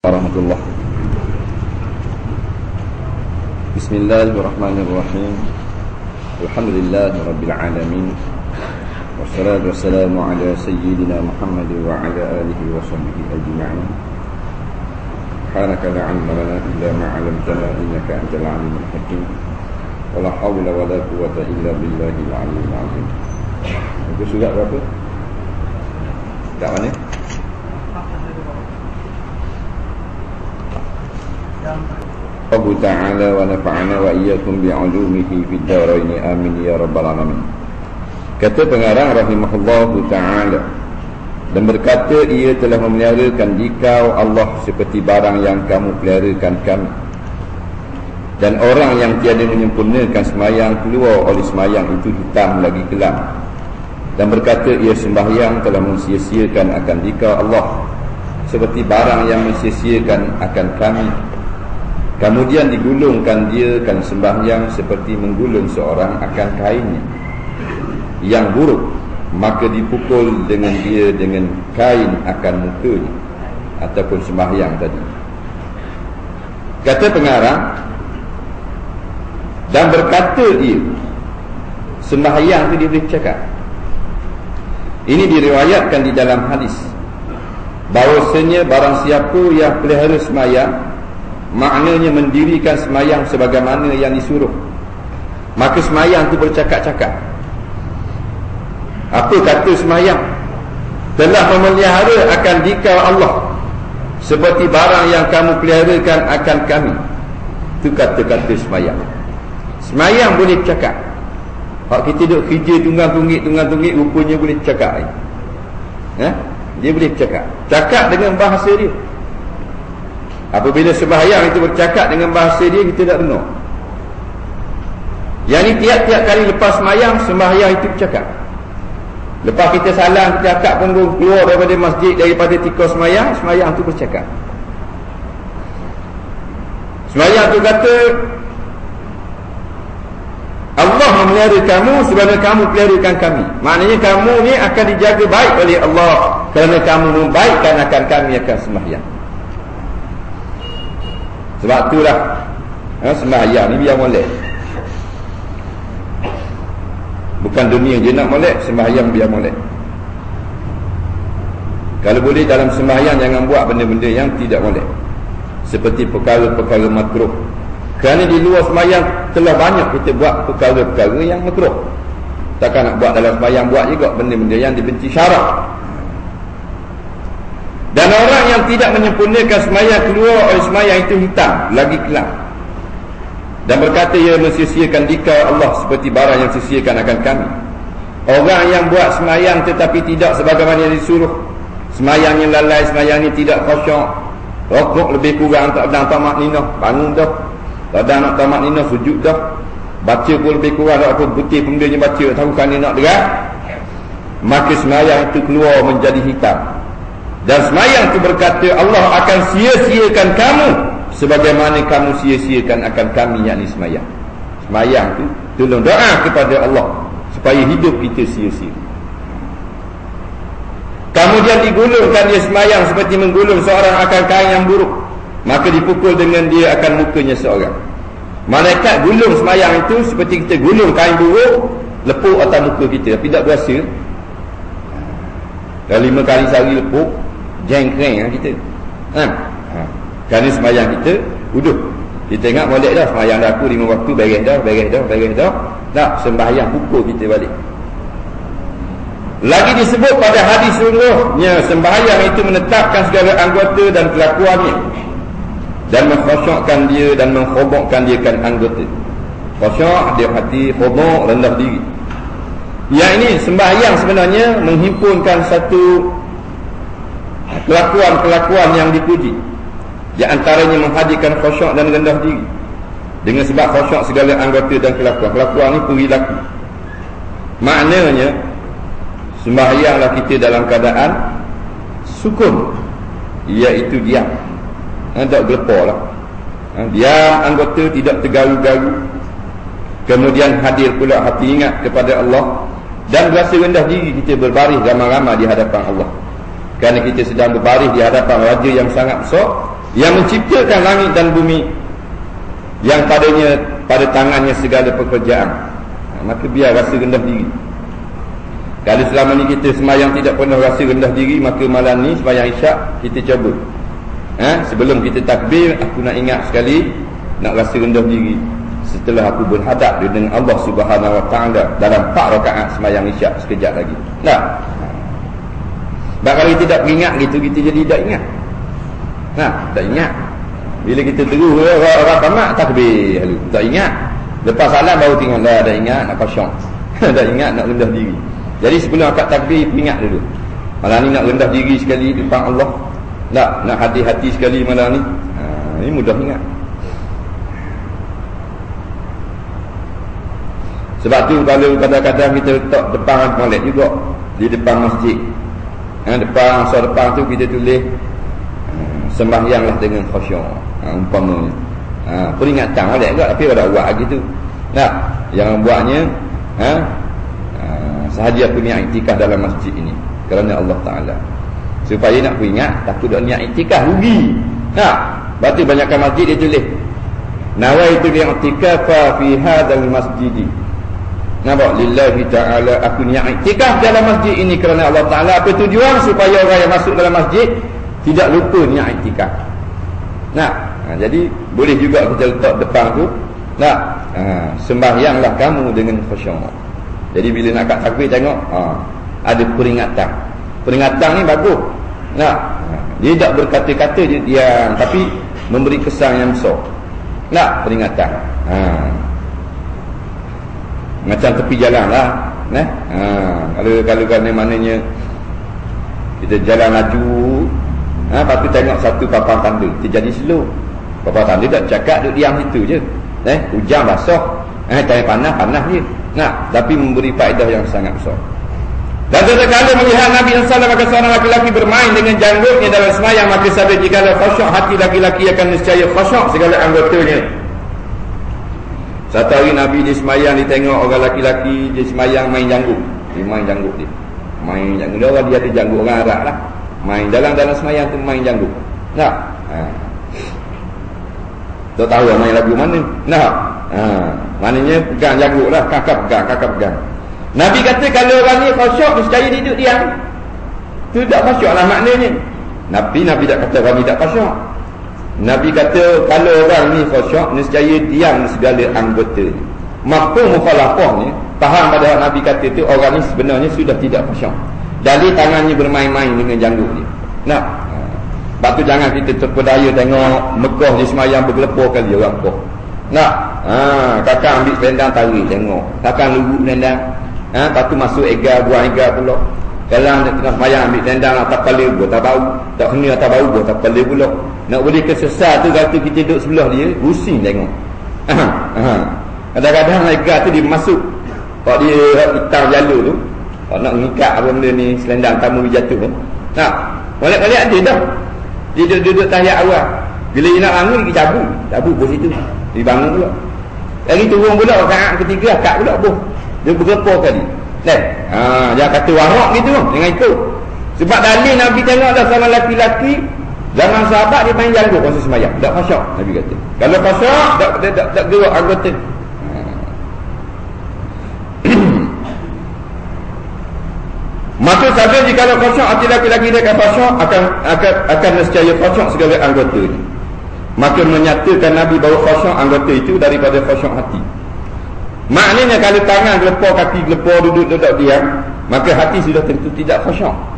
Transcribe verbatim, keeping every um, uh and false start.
warahmatullah. Bismillahirrahmanirrahim. Alhamdulillahi rabbil alamin. Wassalatu wassalamu ala sayyidina Muhammad wa ala alihi wa sahbihi ajma'in. Subhanaka la 'ilma lana illa ma 'allamtana innaka antal 'alimul hakim. Wala hawla wala quwwata illa billahil 'aliyyil 'azim. Itu surat berapa? Kat mana? Allah Ta'ala wa nafa'ana wa iyyakum bi'ulumihi fid dharain amin ya rabbal alamin. Kata pengarang rahimahullahu ta'ala, dan berkata ia telah memeliharakan dikau Allah seperti barang yang kamu peliharakan kami. Dan orang yang tiada menyempurnakan semayang keluar oleh semayang itu hitam lagi kelam. Dan berkata ia sembahyang telah mensia-siakan akan dikau Allah seperti barang yang mensia-siakan akan kami. Kemudian digulungkan dia kan sembahyang seperti menggulung seorang akan kainnya yang buruk, maka dipukul dengan dia dengan kain akan mukanya ataupun sembahyang tadi. Kata pengarang, dan berkata dia sembahyang itu dia boleh cakap. Ini diriwayatkan di dalam hadis bahawasanya barang siapa yang pelihara sembahyang, maknanya mendirikan semayang sebagaimana yang disuruh, maka semayang itu bercakap-cakap. Apa kata semayang? Telah memelihara akan dikau Allah seperti barang yang kamu peliharakan akan kami. Itu kata-kata semayang. Semayang boleh cakap. Kalau kita duduk kerja tunggang-tunggik Tunggang-tunggik rupanya boleh cakap. eh? Dia boleh cakap. Cakap dengan bahasa dia. Apabila sembahyang itu bercakap dengan bahasa dia, kita tak benar. Yang ni tiap-tiap kali lepas sembahyang, sembahyang itu bercakap. Lepas kita salam, kita cakap pun keluar daripada masjid, daripada tikar sembahyang, sembahyang itu bercakap. Sembahyang itu kata Allah memelihara kamu sebagaimana kamu peliharakan kami. Maknanya kamu ni akan dijaga baik oleh Allah kerana kamu membaikkan akan kami akan sembahyang. Sebab itulah ha, sembahyang ni biar molek. Bukan dunia je nak molek, sembahyang biar molek. Kalau boleh dalam sembahyang jangan buat benda-benda yang tidak molek, seperti perkara-perkara makruh. Kerana di luar sembahyang telah banyak kita buat perkara-perkara yang makruh. Takkan nak buat dalam sembahyang, buat juga benda-benda yang dibenci syarak. Dan orang yang tidak menyempurnakan semayang keluar oleh semayang itu hitam lagi kelam. Dan berkata ia mensia-siakan dikau Allah seperti barang yang sia-siakan akan kami. Orang yang buat semayang tetapi tidak sebagaimana yang disuruh, semayang yang lalai, semayang ini tidak khusyuk, rokok lebih kurang, tak ada tamak ninah, bangun dah, tak ada nak tamak ninah, sujud dah, baca pun lebih kurang, tak apa putih pun dia baca, tahu kan dia nak dengar, maka semayang itu keluar menjadi hitam. Dan semayang itu berkata Allah akan sia-siakan kamu sebagaimana kamu sia-siakan akan kami, yakni semayang. Semayang itu tolong doa kepada Allah supaya hidup kita sia-sia. Kemudian digulungkan dia semayang seperti menggulung seorang akan kain yang buruk, maka dipukul dengan dia akan mukanya seorang. Malaikat gulung semayang itu seperti kita gulung kain buruk, lepuk atas muka kita, tapi tak berasa. Dah lima kali sehari lepuk, jengkreng lah kita. Ha. Ha. Kerana semayang kita uduh. Kita tengok molek dah, semayang dah aku lima waktu, beres dah, beres dah, beres dah. Tak, sembahyang pukul kita balik. Lagi disebut pada hadis sungguhnya sembahyang itu menetapkan segala anggota dan kelakuannya, dan mengkhusyukkan dia dan menghobokkan dia kan anggota. Khusyuk dia hati, hobok rendah diri. Yang ini sembahyang sebenarnya menghimpunkan satu kelakuan-kelakuan yang dipuji. Di antaranya menghadirkan khusyuk dan rendah diri. Dengan sebab khusyuk segala anggota dan kelakuan. Kelakuan ini perilaku. Maknanya sembahyanglah kita dalam keadaan sukun, iaitu diam. Ha, tak gelepar lah. Ha, diam anggota, tidak tergaru-garu. Kemudian hadir pula hati ingat kepada Allah, dan rasa rendah diri kita berbaris ramai-ramai di hadapan Allah. Kerana kita sedang berbaris di hadapan raja yang sangat besar, yang menciptakan langit dan bumi, yang padanya pada tangannya segala pekerjaan. Ha, maka biar rasa rendah diri. Kalau selama ni kita semayang tidak pernah rasa rendah diri, maka malam ni semayang isyak kita cuba. Ha, sebelum kita takbir, aku nak ingat sekali, nak rasa rendah diri setelah aku berhadap dengan Allah Subhanahu Wa Taala dalam empat rakaat semayang isyak sekejap lagi. Tak? Sebab kalau kita tidak ingat gitu, kita jadi tak ingat. Nah, tak ingat. Bila kita terus orang tamat takbir lalu, tak ingat. Lepas salam baru tinggal dah, dah ingat nak kosong. Tak ingat nak rendah diri. Jadi sebelum akad takbir ingat dulu. Malam ni nak rendah diri sekali depan Allah. Tak, nak hati-hati sekali malam ni. Ha, ini mudah ingat. Sebab tu kalau kadang-kadang kita letak depan toilet juga, di depan masjid. Ha, depan asal depan tu kita tulis sembahyanglah dengan khusyuk. Ha, umpamanya. Ha, peringatan molek juga tapi ada buat gitu. Nah, yang buatnya ha, ha sahaja aku niat iktikaf dalam masjid ini kerana Allah Taala. Supaya nak ingat takut dak niat iktikaf rugi. Nah, berarti banyakkan masjid dia tulis nawaitu i'tikafa fi hadzal masjid. Nampak lillahi ta'ala, aku niat iktikaf dalam masjid ini kerana Allah Taala. Apa tujuan? Supaya orang yang masuk dalam masjid tidak lupa niat iktikaf. Nah, ha, jadi boleh juga kita letak depan tu. Nah, ha, sembahyanglah kamu dengan khusyuk. Jadi bila nak kat takbir tengok, ha, ada peringatan. Peringatan ni bagus. Nah, ha, dia tak berkata-kata je dia, tapi memberi kesan yang besar. Nah, peringatan. Ha. Macam tepi jalan lah. Nah, ha, kalau kalau kan maknanya kita jalan laju, ha, lepas tu tengok satu papan tanda, kita jadi slow. Papan tanda tak cakap duduk diam situ je. Eh, hujan basah, eh, tanya panas, panas je. Nah, tapi memberi faedah yang sangat besar. Dan sesekali melihat Nabi sallallahu alaihi wasallam maka seorang laki-laki bermain dengan janggutnya dalam semayang, maka sabda jika khusyuk hati laki-laki akan nescaya khusyuk segala anggotanya. Satu hari Nabi di semayang ditengok orang laki-laki di semayang main janggut. Dia main janggut dia. Main janggut dia, orang dia ada janggut orang Arab lah. Main dalam dalam semayang tu main janggut. Nah, ha. Tak tahu main lagu mana. Nah, ha. Maknanya pegang janggut lah, kakak pegang, kakak pegang. Nabi kata kalau orang ni khusyuk nescaya duduk diam. Tu tak khusyuk lah maknanya. Nabi Nabi tak kata orang ni tak khusyuk. Nabi kata kalau orang ni khusyuk nescaya diam segala anggota. Mafhum mukhalafah ni faham pada Nabi kata tu orang ni sebenarnya sudah tidak khusyuk. Dari tangannya bermain-main dengan janggut dia. Nah, sebab tu jangan kita terpedaya tengok Mekah di semayang bergelepur kali orang Mekah. Nah, ha, kakak ambil selendang tarik tengok. Kakak luruk selendang. Ha, lepas tu masuk egar, buang egar pula. Kalau nak tengah semayang ambil selendang atas kepala buat tak bau. Tak kena atas bau buat tak kepala pula. Nak boleh kesesat tu kata kita duduk sebelah dia, pusing tengok. Ha, ha. Kadang-kadang egar tu dia masuk. Kalau dia hitam jalur tu, kalau nak mengikat apa benda ni selendang tamu jatuh kan. Nah, balik-balik ada dah. Dia duduk tahiyat awal. Bila dia nak bangun dia cabut, cabut bos itu. Dia bangun pula. Lagi turun pula rakaat ketiga akad pula bos. Dia berapa kali. Kan? Ha, jangan kata warak gitu jangan ikut. Sebab dalil Nabi tengok dah sama laki-laki zaman sahabat dia main janggut masa sembahyang. Tak khusyuk Nabi kata. Kalau khusyuk tak tak tak, tak gerak anggota. Maka saja jika khusyuk hati laki-laki dia akan khusyuk akan akan akan nescaya khusyuk segala anggota ini. Maka menyatakan Nabi bahawa khusyuk anggota itu daripada khusyuk hati. Maknanya kalau tangan gelepar, kaki gelepar, duduk-duduk diam, maka hati sudah tentu tidak khusyuk.